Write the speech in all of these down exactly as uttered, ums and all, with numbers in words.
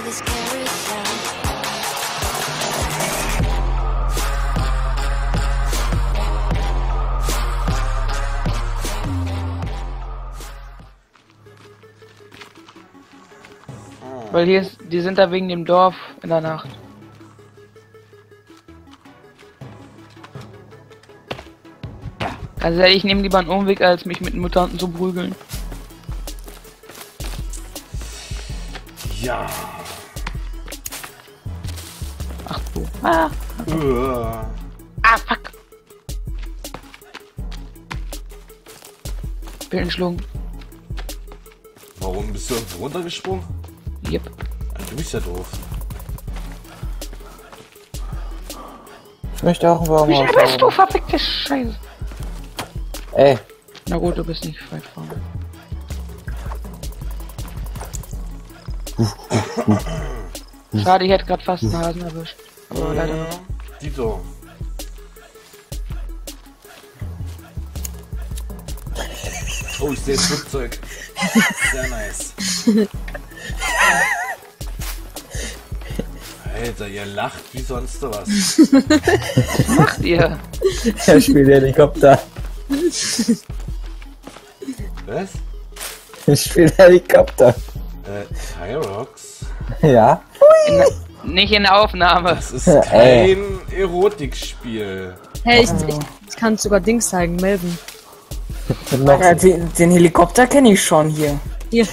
this carousel. Weil hier ist, die sind da wegen dem Dorf in der Nacht. Also ich nehme lieber einen Umweg, als mich mit Mutanten zu prügeln. Ja. Ach du. Ah. Uah. Ah, fuck. Bin entschlungen. Warum bist du irgendwo runtergesprungen? Yep. Du bist ja doof. Ich möchte auch einen Baum Wie ausbauen. bist du verfickte Scheiße? Ey. Na gut, du bist nicht weit vorne. Schade, ich hätte gerade fast einen Hasen erwischt. Aber leider nicht. Dito. Oh, ich sehe ein Flugzeug. Sehr nice. Alter, ihr lacht wie sonst was. Was macht ihr? Er spielt Helikopter. Was? Er spielt Helikopter. Äh, Tyrox? Ja. In, nicht in der Aufnahme. Das ist kein Erotikspiel. Hey, ich, ich, ich kann sogar Dings zeigen, Melvin. Ja, den, den Helikopter kenne ich schon hier. Hier.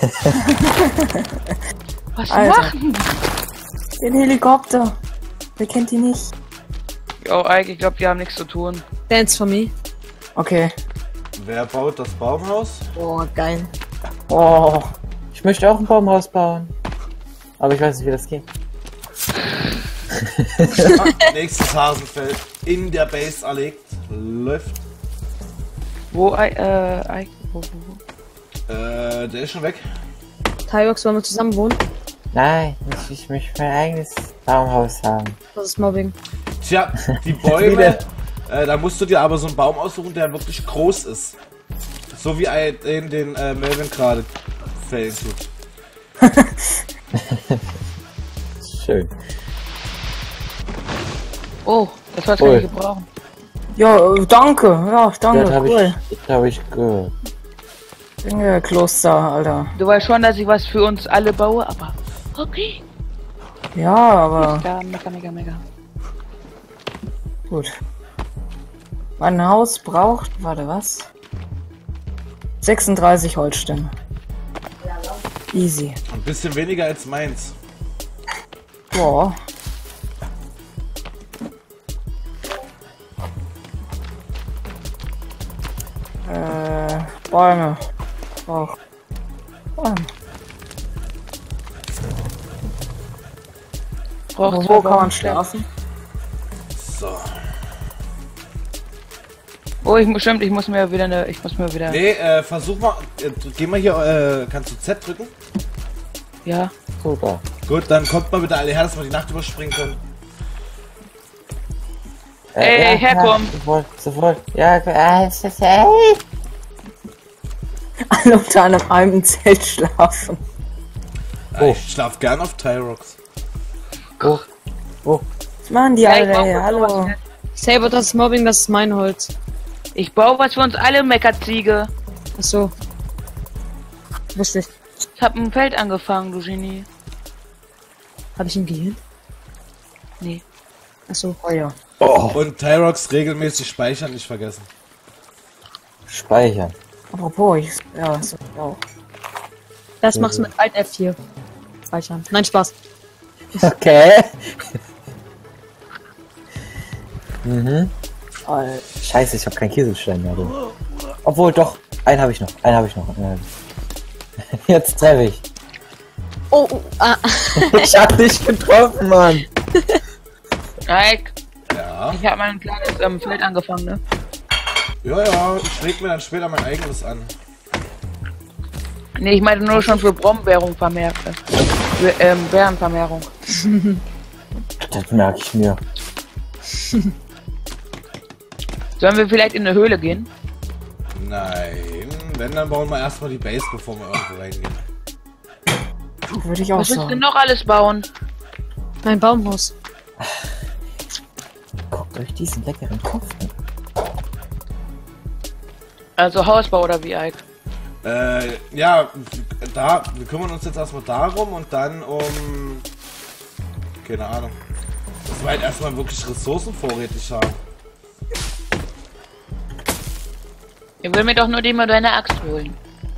Was Alter. machen? Den Helikopter. Wer kennt ihn nicht? Oh, Ike, ich glaube, die haben nichts zu tun. Dance for me. Okay. Wer baut das Baumhaus? Boah, geil. Oh. Ich möchte auch ein Baumhaus bauen. Aber ich weiß nicht, wie das geht. Ah, nächstes Hasenfeld in der Base erlegt. Läuft. Wo, I, äh, Ike, wo, wo, wo? Äh, der ist schon weg. Tyrox, wollen wir zusammen wohnen? Nein, ich, ich möchte mein eigenes Baumhaus haben. Das ist Mobbing. Tja, die Bäume, äh, da musst du dir aber so einen Baum aussuchen, der wirklich groß ist. So wie ein, den, den äh, Melvin gerade fällen tut. Schön. Oh, das soll's gar Ui. nicht gebrauchen. Ja, äh, danke. Ja, danke. Das habe Cool. ich, das habe ich gehört. Danke, Kloster, Alter. Du weißt schon, dass ich was für uns alle baue, aber okay. Ja, aber Da, mega, mega, mega. gut. Mein Haus braucht, warte, was? sechsunddreißig Holzstämme. Easy. Ein bisschen weniger als meins. Boah. Äh, Bäume. Auch. Bäume. Braucht Wo, zwei wo kann man Baum- schlafen? So. Oh, ich muss, stimmt, ich muss mir wieder eine, ich muss mir wieder, Nee, äh, versuch mal, äh, geh mal hier, äh, kannst du Z drücken? ja. Super. Gut, dann kommt mal bitte alle her, dass wir die Nacht überspringen können. Ey, herkommen. Ja, sofort, sofort. Ja, äh, es ist, ey. Alle unter einem einem Zelt schlafen. Ja, Ich schlaf gern auf Tyrox. Oh, oh. Was machen die Ja, alle ich baue hier? was Hallo. sowas. Saber, das ist Mobbing, das ist mein Holz. Ich baue was für uns alle, Meckerziege. Achso. Wusste ich. Ich hab ein Feld angefangen, du Genie. Hab ich ihn gehört? Nee. Achso. Oh ja. Und Tyrox regelmäßig speichern, nicht vergessen. Speichern. Apropos, ich, ja, das auch. Das machst du mit Alt F vier. Speichern. Nein, Spaß. Okay. mhm. Alter. Scheiße, ich habe keinen Kieselstein mehr. Du. Obwohl, doch. Einen habe ich noch. Einen habe ich noch. Einen hab ich. Jetzt treffe ich. Oh, oh ah. Ich hab dich getroffen, Mann. Ike, Ja. ich hab mein kleines ähm, Feld angefangen, ne? Ja, ja, ich leg mir dann später mein eigenes an. Nee, ich meinte nur schon für Brombeerung vermehrt. Für ähm, Bärenvermehrung. Das merke ich mir. Sollen wir vielleicht in eine Höhle gehen? Nein, wenn, dann bauen wir erstmal die Base, bevor wir irgendwo reingehen. Würde ich auch Was willst du sagen. noch alles bauen? Mein Baumhaus. Guckt euch diesen leckeren Kopf an. Also Hausbau oder wie, Ike? Äh, ja, da, wir kümmern uns jetzt erstmal darum und dann um... Keine Ahnung. Dass wir halt erstmal wirklich Ressourcen vorrätig haben. Ich will mir doch nur die moderne Axt holen.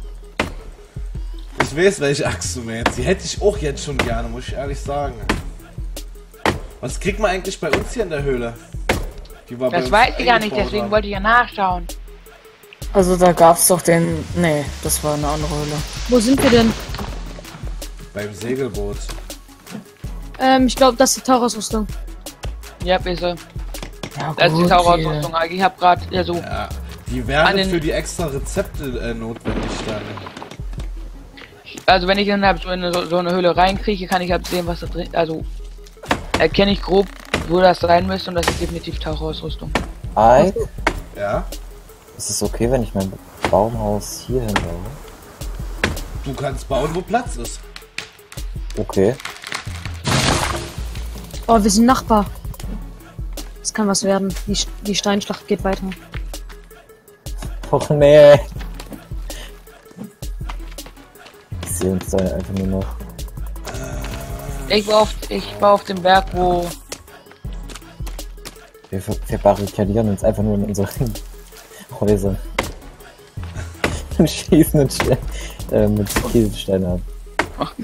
Ich weiß, welche Axt du meinst. Die hätte ich auch jetzt schon gerne, muss ich ehrlich sagen. Was kriegt man eigentlich bei uns hier in der Höhle? Die war bei Das uns weiß ich gar nicht, eingebaut deswegen haben. wollte ich ja nachschauen. Also da gab's doch den... Nee, das war eine andere Höhle. Wo sind wir denn? Beim Segelboot. Ähm, ich glaube, das ist die Tauchausrüstung. Ja, bitte. Ja, Das ist die gut, Tauchausrüstung, Ike. Ich hab grad, ja so. Ja, die wären An den- für die extra Rezepte äh, notwendig dann. Also wenn ich dann halt so in eine, so eine Höhle reinkriege, kann ich halt sehen, was da drin. Also erkenne ich grob, wo das sein müsste, und das ist definitiv Tauchausrüstung. Ike, Ja? ist es okay, wenn ich mein Baumhaus hier hinbaue? Du kannst bauen, wo Platz ist. Okay. Oh, wir sind Nachbar. Das kann was werden. Die, Sch- die Steinschlacht geht weiter. Och nee. Ich sehe uns da einfach nur noch. Ich war auf, ich war auf dem Berg, wo. Wir ver- verbarrikadieren uns einfach nur in unseren Häusern. Und schießen uns schnell, äh, mit Kieselsteinen ab.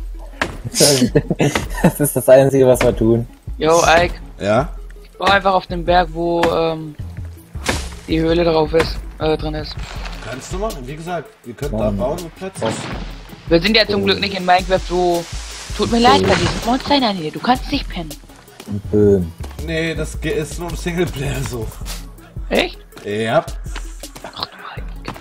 Das ist das Einzige, was wir tun. Yo, Ike. Ja? Ich war einfach auf dem Berg, wo ähm, die Höhle drauf ist, äh, drin ist. Kannst du machen. Wie gesagt, wir können Ja. da bauen, wo Platz ist. Wir sind ja zum Glück nicht in Minecraft so. Tut mir leid, bei diesem Monster in der Nähe. Du kannst nicht pennen. Und Böhm. Nee, das ge- ist nur im Singleplayer so. Echt? Ja. Ach du Heilige.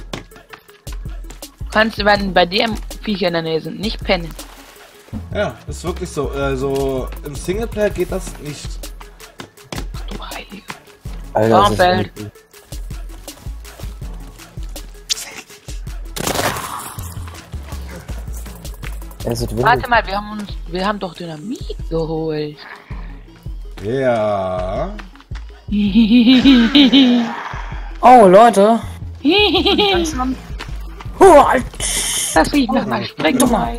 Du kannst, wenn bei dir Viecher in der Nähe sind, nicht pennen. Ja, ist wirklich so. Also im Singleplayer geht das nicht. Ach du Heilige. Alter, das Baumfeld. ist wirklich- Also, du Warte mal, wir haben uns. Wir haben doch Dynamit geholt. Ja. Oh, Leute. Langsam. Huh, Alter. Das riecht nach mal. Spring doch mal.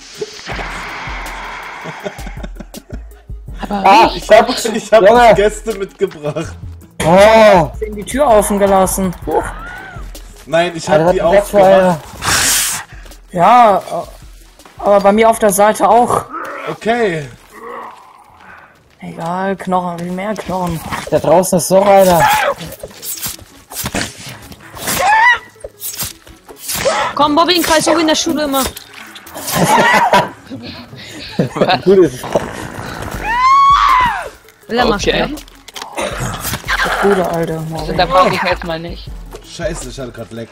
Aber Ah, ich, ich hab, Ich habe Junge. Gäste mitgebracht. Oh, Ich hab die Tür offen gelassen. Huch. Nein, ich Alter, habe die das ist aufgemacht. Alter. Ja, äh, aber bei mir auf der Seite auch. Okay. Egal, Knochen, wie mehr Knochen. Da draußen ist noch einer. Komm, Bobby, in den Kreis, so wie in der Schule immer. Gut ist. Will er mal Okay. sterben? Das gute alte also, Morin. da brauche ich jetzt mal nicht. Scheiße, ich hatte gerade Leck.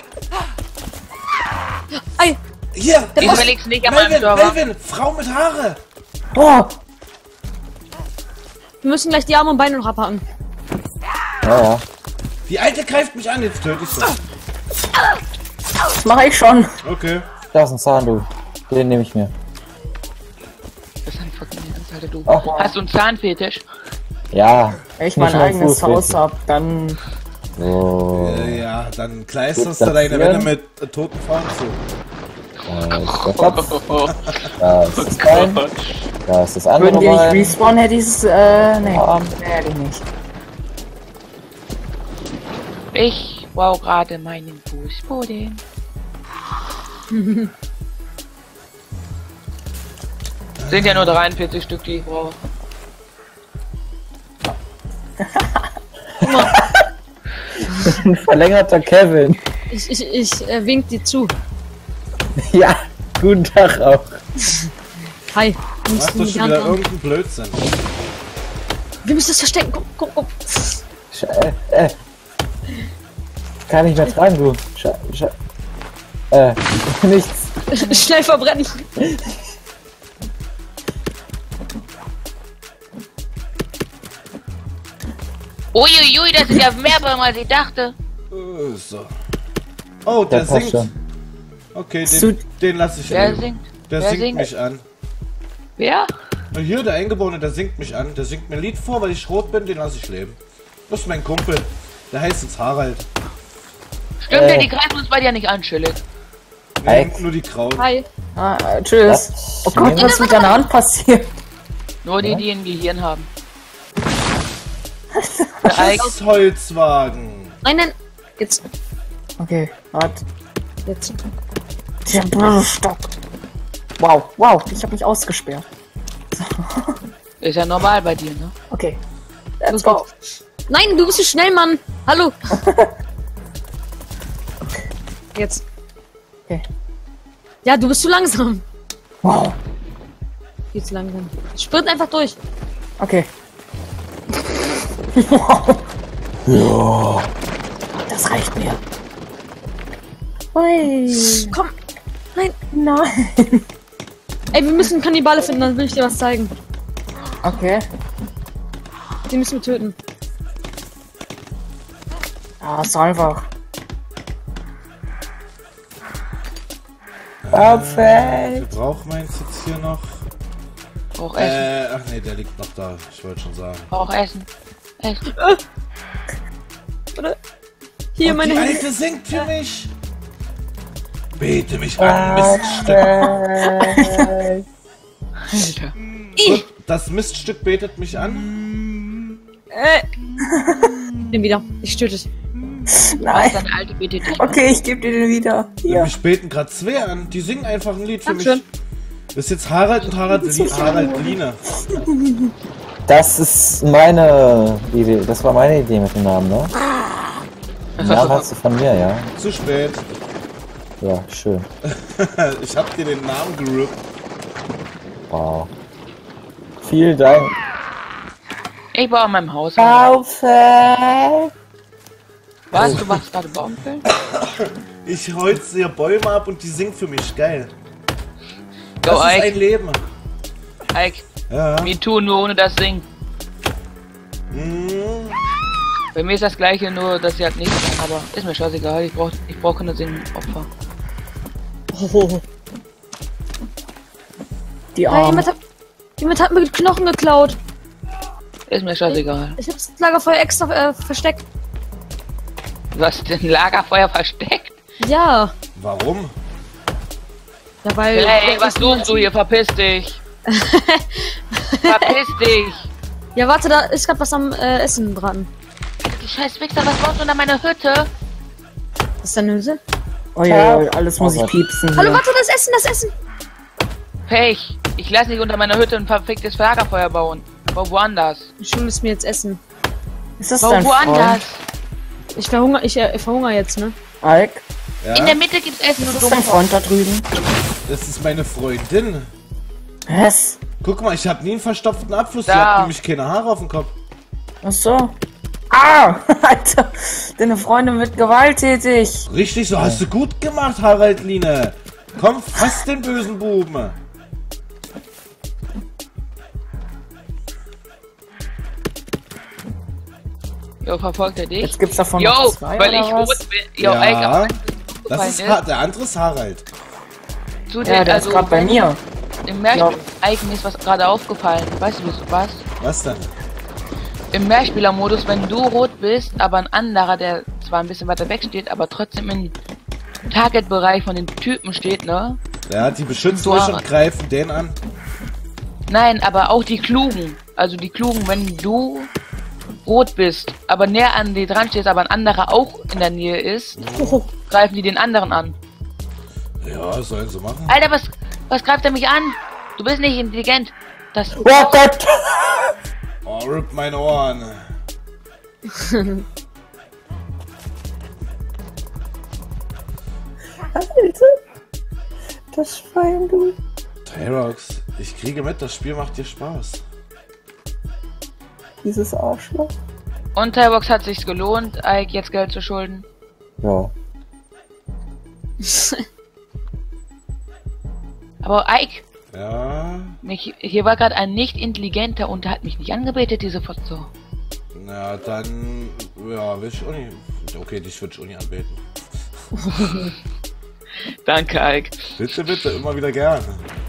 Ei, Hier! Ich überleg's nicht an meinem Melvin, Server. Melvin! Frau mit Haare! Oh, wir müssen gleich die Arme und Beine noch abhaken. Ja, ja. Die Alte greift mich an, jetzt töte ich sie. das mache ich schon. Okay. Da ist ein Zahn, du. Den nehme ich mir. Das ist ein fucking Ernst, Alter, du. Oh. Hast du einen Zahnfetisch? Ja. Wenn ich mein Nicht mein eigenes Fuß Haus bitte. hab, dann... So. Äh, ja, dann kleisterst Gut du deine platzieren. Wände mit äh, toten Frauen zu. Da ist der Kopf. Da ist das Bein. Da ist das andere Würden die nicht Bein. respawnen, hätte ich es... Äh, nee. Arm. Nee, hätte ich nicht. Ich wow gerade meinen Fußboden. Sind ja nur dreiundvierzig Stück, die ich brauche. Ein verlängerter Kevin. Ich, ich, ich äh, wink dir zu. Ja. Guten Tag auch. Hi. Du Nimmst machst du doch die schon Hand wieder an. irgendeinen Blödsinn. Wir müssen das verstecken. Guck, guck, guck. Sche äh, äh. Kann nicht mehr tragen, du. Sche Sche äh, nichts. Schnell verbrennen. Uiuiui, das sind ja mehr Bäume, als ich dachte. Äh, so. Oh, der, Der passt singt. schon. Okay, So- den, den lasse ich Wer leben. singt? Der Wer singt singt? mich an. Wer? Na hier, der Eingeborene, der singt mich an. Der singt mir ein Lied vor, weil ich rot bin, den lasse ich leben. Das ist mein Kumpel. Der heißt jetzt Harald. Stimmt, Äh. ja, die greifen uns beide ja nicht an, chillig. Nee, Ike. nur die Grauen. Hi. Ah, äh, tschüss. Was? Oh Gott, was ist mit deiner Hand passiert? Nur die, Ja? die ein Gehirn haben. Der Ike, Das Holzwagen. Nein, nein. Jetzt. Okay, warte. Jetzt. Der blöde Stock. Wow, wow, ich habe mich ausgesperrt. ist ja normal bei dir, ne? Okay. Let's Los go. geht's. Nein, du bist so schnell, Mann. Hallo. Jetzt. Okay. Ja, du bist zu langsam. Wow. Viel zu langsam. Sprint einfach durch. Okay. Wow. Ja. Das reicht mir. Ui. Komm. Nein. Nein. Ey, wir müssen Kannibale finden, dann will ich dir was zeigen. Okay. Die müssen wir töten. Ja, ist einfach. Wir brauchen wir jetzt hier noch. Auch Essen. Äh, ach nee, der liegt noch da. Ich wollte schon sagen. Auch Essen. Essen. Hier, Und meine die Hände. Alte singt für mich. Bete mich an, Miststück. Alter. Gut, das Miststück betet mich an. Äh. Den wieder. Ich störe dich. Nein. Deine alte bietet dich. Okay, ich gebe dir den wieder. Hier. Mich beten gerade zwei an. Die singen einfach ein Lied für Dankeschön. mich. Das ist jetzt Harald und Harald, Li Harald Line. Das ist meine Idee. Das war meine Idee mit dem Namen, ne? Den Namen hast du von mir, ja? Zu spät. Ja, schön. Ich hab dir den Namen gerippt. Wow. Vielen Dank. Ich baue in meinem Haus. Kaufe! Was? Du machst gerade Baumfällen? Ich holze hier Bäume ab und die singt für mich. Geil. Go, Das ist ein Ike. Leben. Ike. Ja. Me too, nur ohne das Singen. Mm. Bei mir ist das gleiche, nur dass sie halt nicht singen, aber ist mir scheißegal. Ich brauch, ich brauch keine Singen-Opfer. Oh. Die Hey, Arme. jemand, hat, jemand hat mir Knochen geklaut. Ist mir scheißegal. Ich hab's das Lagerfeuer extra äh, versteckt. Du hast den Lagerfeuer versteckt? Ja. Warum? Ja, weil. Hey, was suchst du hier? Verpiss dich! Verpiss dich! Ja, warte, da ist grad was am äh, Essen dran. Du scheiß Wichser, was brauchst du unter meiner Hütte? Was ist deine Hütte? Oh ja, alles muss ich piepsen. Hallo, Hier. warte, das Essen, das Essen! Pech! Ich lass nicht unter meiner Hütte ein verficktes Lagerfeuer bauen. Bau woanders. Du schuldest mir jetzt Essen. Ist das Bau dein woanders. Freund? Ich verhungere, ich, äh, ich verhungere jetzt, ne? Ike? In Ja, der Mitte gibt's Essen, Ist du das dein dumm. Freund da drüben? das ist meine Freundin. Was? Guck mal, ich habe nie einen verstopften Abfluss. Die Da. hat nämlich keine Haare auf dem Kopf. Ach so. Ah! Alter! Deine Freundin wird gewalttätig. Richtig, so hast du gut gemacht, Harald Line. Komm, fass den bösen Buben. Jo, verfolgt er dich? Jetzt gibt's davon Jo, noch zwei, weil oder ich was? rot bin. Jo, Ja, Ike, aber Das ist Ha- der andere ist Harald. zu Ja, den, der also, ist gerade bei mir. Im Mehrspiel, Ike, mir ist was gerade aufgefallen. Weißt du was? Was denn? Im Mehrspielermodus, wenn du rot bist, aber ein anderer, der zwar ein bisschen weiter weg steht, aber trotzdem im Target-Bereich von den Typen steht, ne? Ja, die beschützen Du mich Harald. und greifen den an. Nein, aber auch die Klugen. Also die Klugen, wenn du rot bist, aber näher an dir dran stehst, aber ein anderer auch in der Nähe ist, greifen die den anderen an. Ja, sollen sie machen. Alter, was, was greift er mich an? Du bist nicht intelligent. Das, Oh Gott! Oh, rip meine Ohren. Alter! Das Schwein, du. Tyrox, ich kriege mit, das Spiel macht dir Spaß. Dieses Arschloch. und Tyrox hat sich's gelohnt, Ike jetzt Geld zu schulden. Ja. Aber Ike, Ja, mich, hier war gerade ein nicht intelligenter und der hat mich nicht angebetet, diese Fotze. na dann, ja, will ich auch nicht. Okay, dich würde ich auch nicht anbeten. Danke, Ike. Bitte, bitte, immer wieder gerne.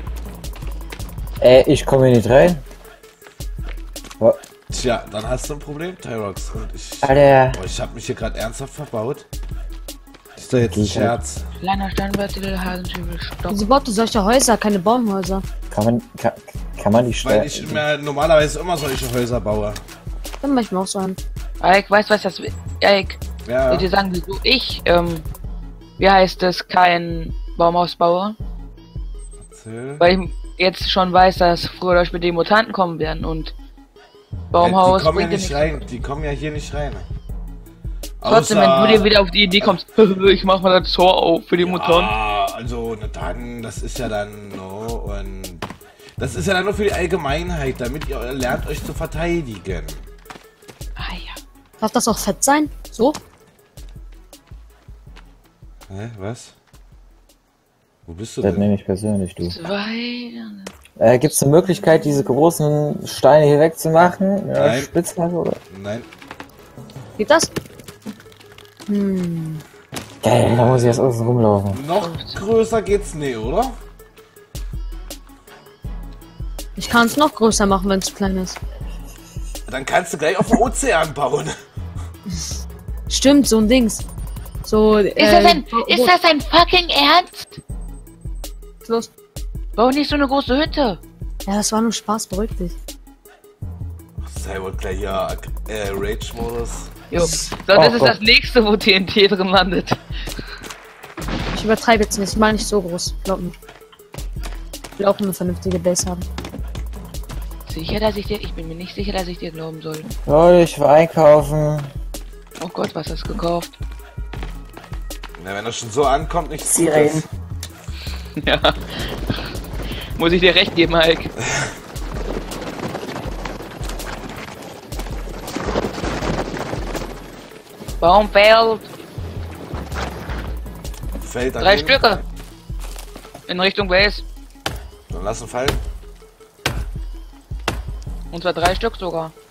Ey, ich komme hier nicht rein. Oh, Tja, dann hast du ein Problem, Tyrox. Und ich. Alter. Oh, ich hab mich hier gerade ernsthaft verbaut. Ist doch jetzt ein Geht halt. Scherz. Kleiner Steinwürzel, Hasenschübel, Stock. Wieso baut du solche Häuser, keine Baumhäuser? Kann man, kann, kann man die Weil Steuer... ich mir normalerweise immer solche Häuser baue. Dann mach ich mir auch so einen. Ike, weißt du was das... Ike, Ja. soll ich dir sagen, wieso ich, ähm... wie heißt es, kein Baumhaus baue? Erzähl. Weil ich jetzt schon weiß, dass früher oder später die Mutanten kommen werden und... Ja, Baumhaus die kommen ja bringt dir nicht nichts. rein. Die kommen ja hier nicht rein. Trotzdem, wenn du dir wieder auf die Idee kommst, ich mach mal das Tor auf für die Mutanten. Ah, also, na dann, das ist ja dann, no, und das ist ja dann nur für die Allgemeinheit, damit ihr lernt, euch zu verteidigen. Ah ja. Darf das auch fett sein? So? Hä, was? Wo bist du Das denn? nehme ich persönlich, du. Zwei... Äh, Gibt es eine Möglichkeit, diese großen Steine hier wegzumachen? Ja, Nein. Spitzhacke oder? Nein, Geht das? Hm. Geil, da muss ich jetzt außen rumlaufen. noch größer geht's nicht, oder? Ich kann es noch größer machen, wenn es zu klein ist. Dann kannst du gleich auf dem Ozean bauen. Stimmt, so ein Dings. So, Ist das ein... äh, Ist das ein fucking Ernst? los? Bau nicht so eine große Hütte. Ja, das war nur Spaß, beruhig dich. Sei wohl gleich hier, äh, Rage-Modus. Jo. So, Oh das ist Gott. das nächste, wo T N T drin landet. Ich übertreibe jetzt nicht, ich meine nicht so groß. Glaub mir. Ich will auch eine vernünftige Base haben. Sicher, dass ich dir... Ich bin mir nicht sicher, dass ich dir glauben soll. Leute, ich war einkaufen. Oh Gott, was hast du gekauft? Na, wenn das schon so ankommt, nichts Sirenen. Gutes. Ja. Muss ich dir recht geben, Ike. Baum fällt. Fällt Drei daneben. Stücke. In Richtung Base. Dann lass ihn fallen. Und zwar drei Stück sogar.